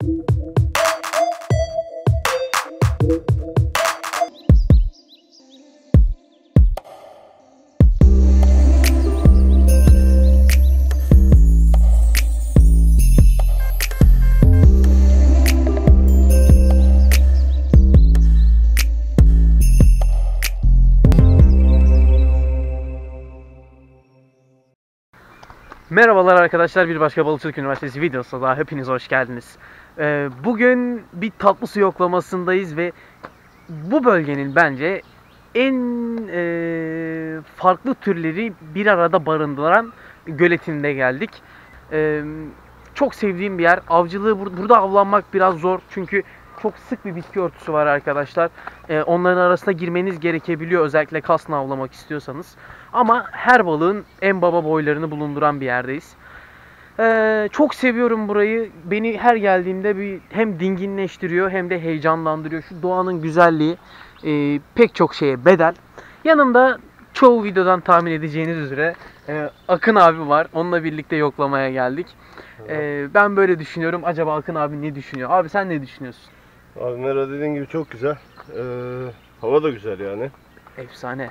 Merhabalar arkadaşlar, bir başka Balıkçılık Üniversitesi videosuna daha hepiniz hoş geldiniz. Bugün bir tatlı su yoklamasındayız ve bu bölgenin bence en farklı türleri bir arada barındıran göletinde geldik. Çok sevdiğim bir yer. Avcılığı burada avlanmak biraz zor çünkü çok sık bir bitki örtüsü var arkadaşlar. Onların arasına girmeniz gerekebiliyor özellikle kasna avlamak istiyorsanız. Ama her balığın en baba boylarını bulunduran bir yerdeyiz. Çok seviyorum burayı. Beni her geldiğimde hem dinginleştiriyor hem de heyecanlandırıyor. Şu doğanın güzelliği pek çok şeye bedel. Yanımda çoğu videodan tahmin edeceğiniz üzere Akın abi var. Onunla birlikte yoklamaya geldik. Ben böyle düşünüyorum. Acaba Akın abi ne düşünüyor? Abi sen ne düşünüyorsun? Abi Mera dediğin gibi çok güzel. Hava da güzel yani. Efsane.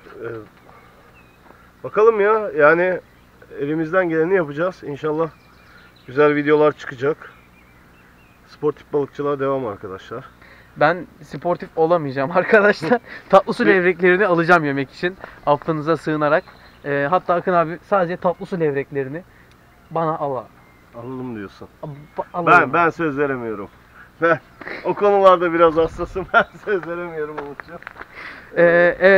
Bakalım ya, yani elimizden geleni yapacağız. İnşallah güzel videolar çıkacak. Sportif balıkçılığa devam arkadaşlar. Ben sportif olamayacağım arkadaşlar. Tatlı su levreklerini alacağım yemek için. Affınıza sığınarak. Hatta Akın abi sadece tatlı su levreklerini bana al. Alalım diyorsun. Ben söz veremiyorum. Ben o konularda biraz hassasım. Ben söz veremiyorum Umut'cuğum. Evet.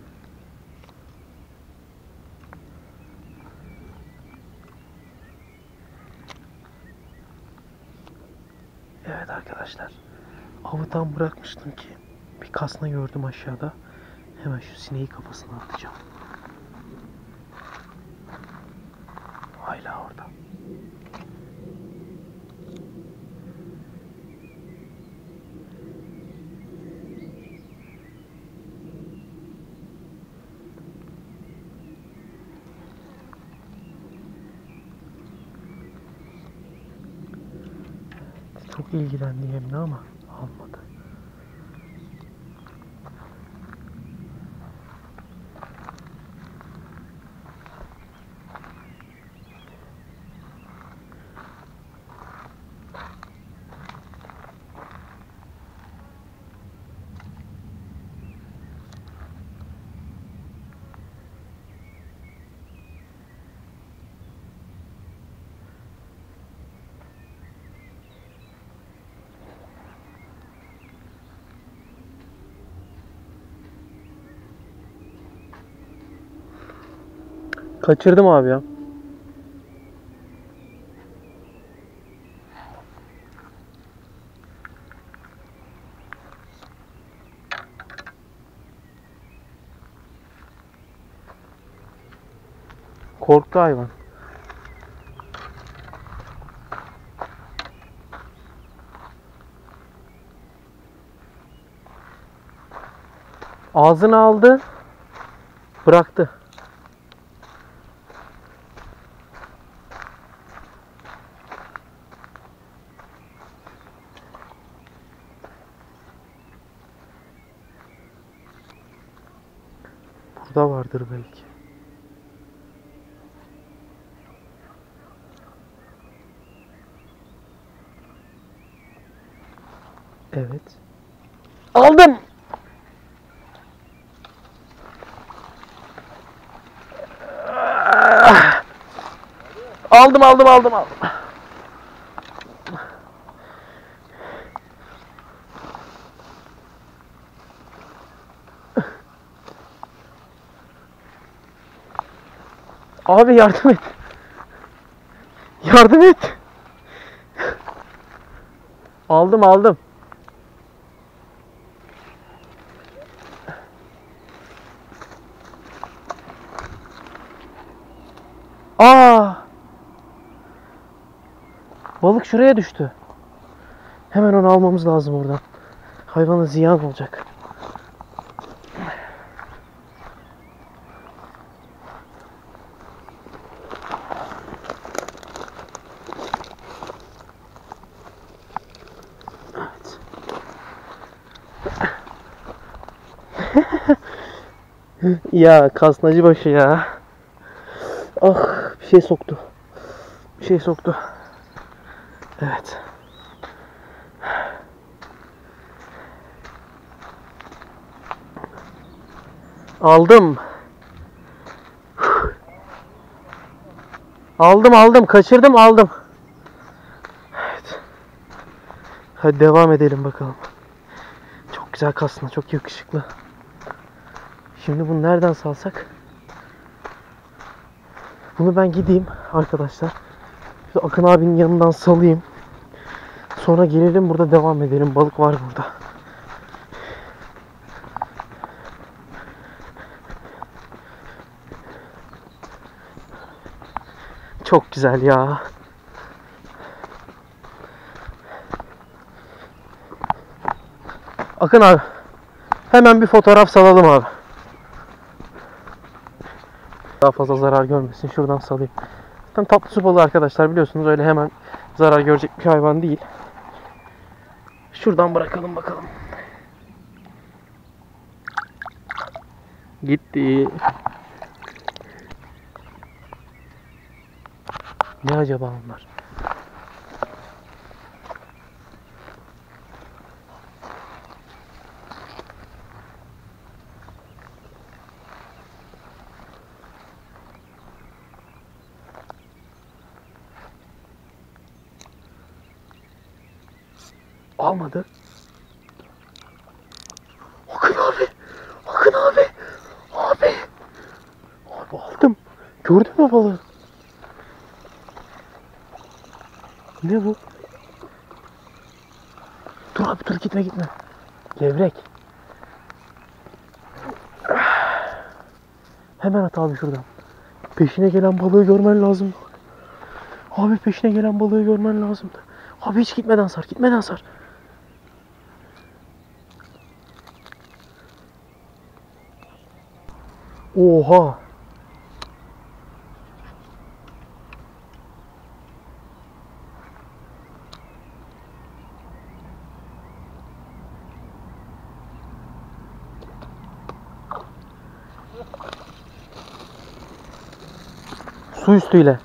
Evet arkadaşlar. Avı tam bırakmıştım ki bir kasna gördüm aşağıda. Hemen şu sineği kafasına atacağım. Hala orada. Çok ilgilendi yemle ama almadı. Kaçırdım abi ya. Korktu hayvan. Ağzını aldı. Bıraktı. Burada vardır belki. Evet. Aldım. Aldım. Abi yardım et. Yardım et. Aldım. Balık şuraya düştü. Hemen onu almamız lazım oradan. Hayvana ziyan olacak. Ya kasnacı başı ya. Ah, bir şey soktu. Bir şey soktu. Evet. Aldım. Aldım. Kaçırdım, aldım. Evet. Hadi devam edelim bakalım. Çok güzel kasna, çok yakışıklı. Şimdi bunu nereden salsak? Bunu ben gideyim arkadaşlar. Şu Akın abinin yanından salayım. Sonra gelelim, burada devam edelim. Balık var burada. Çok güzel ya. Akın abi, hemen bir fotoğraf salalım abi. Daha fazla zarar görmesin. Şuradan salayım. Tam tatlı su balığı arkadaşlar, biliyorsunuz, öyle hemen zarar görecek bir hayvan değil. Şuradan bırakalım bakalım. Gitti. Ne acaba onlar? Almadı. Akın abi. Akın abi. Abi. Abi aldım. Gördün mü balığı? Ne bu? Dur abi, dur, gitme. Levrek. Hemen at abi şuradan. Peşine gelen balığı görmen lazım. Abi peşine gelen balığı görmen lazım. Abi hiç gitmeden sar. Oha. Su üstüyle.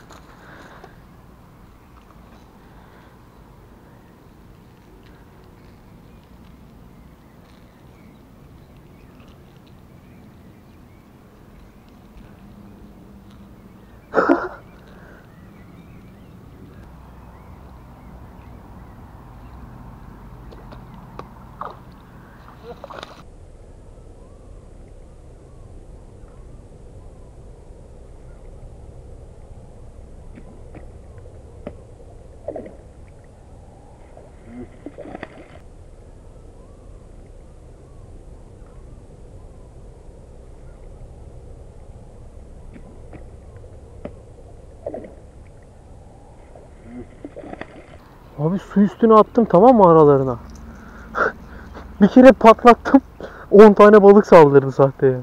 Abi su üstüne attım, tamam mı, aralarına? Bir kere patlattım. 10 tane balık saldırdı sahteye.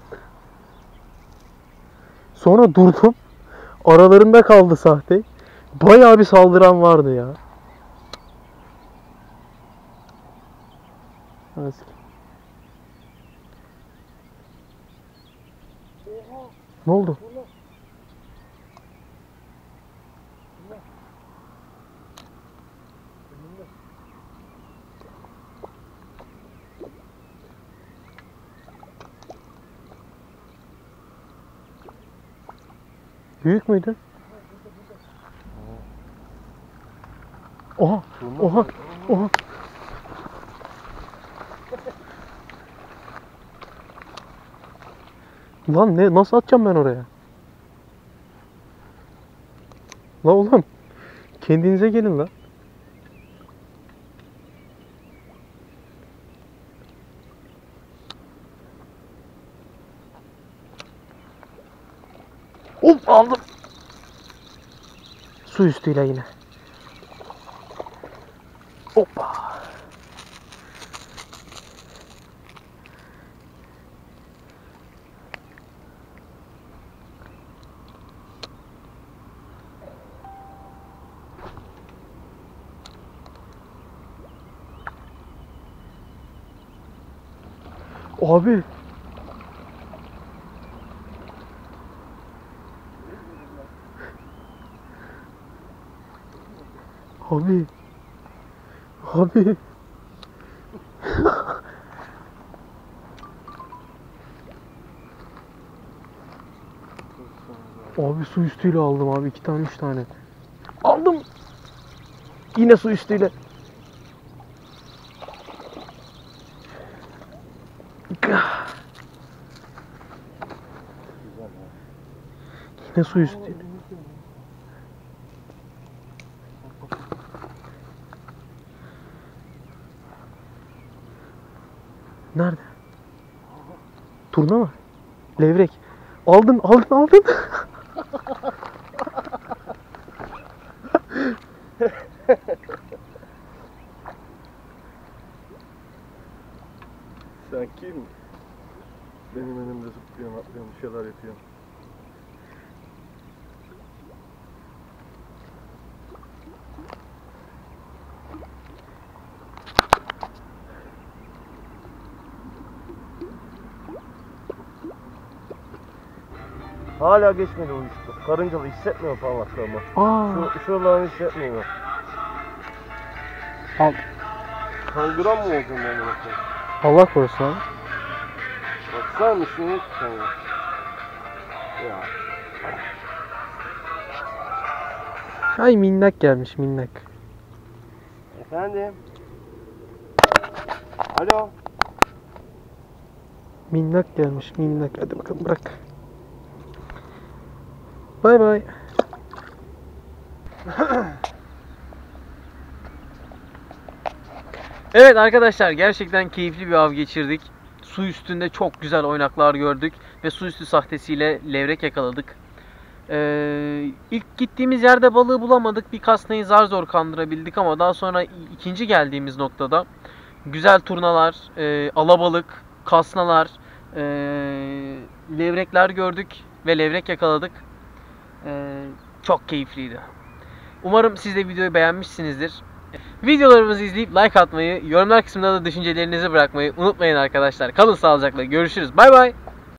Sonra durdum. Aralarında kaldı sahte. Bayağı bir saldıran vardı ya. Nasıl? Ne oldu? Büyük müydü? Oha! Oha! Lan ne, nasıl atacağım ben oraya? La oğlum, kendinize gelin la. Hop, aldım. Su üstüyle yine. Hoppa. Abi Abi. Abi. Abi su üstüyle aldım abi. 2 tane 3 tane. Aldım. Yine su üstüyle. Yine su üstüyle. Nerede? Turna mı? Levrek. Aldın. Sen kim? Benim önümde zıplıyorsun, atlıyorsun, bir şeyler yapıyorsun. Hala geçmedi o işte. Karıncalı hissetmiyor parmaklarımı. Şuralarını hissetmiyor. Al. Kangıran mı oldun ben bunu? Allah korusun abi. Baksana mısın sen ya? Ya. Ay minnak gelmiş minnak. Efendim? Alo? Minnak gelmiş minnak. Hadi bakalım bırak. Bay bay. Evet arkadaşlar gerçekten keyifli bir av geçirdik. Su üstünde çok güzel oynaklar gördük ve su üstü sahtesiyle levrek yakaladık. İlk gittiğimiz yerde balığı bulamadık. Bir kasnayı zar zor kandırabildik ama daha sonra ikinci geldiğimiz noktada güzel turnalar, alabalık, kasnalar, levrekler gördük ve levrek yakaladık. Çok keyifliydi. Umarım siz de videoyu beğenmişsinizdir. Videolarımızı izleyip like atmayı, yorumlar kısmında da düşüncelerinizi bırakmayı unutmayın arkadaşlar. Kalın sağlıcakla. Görüşürüz. Bay bay.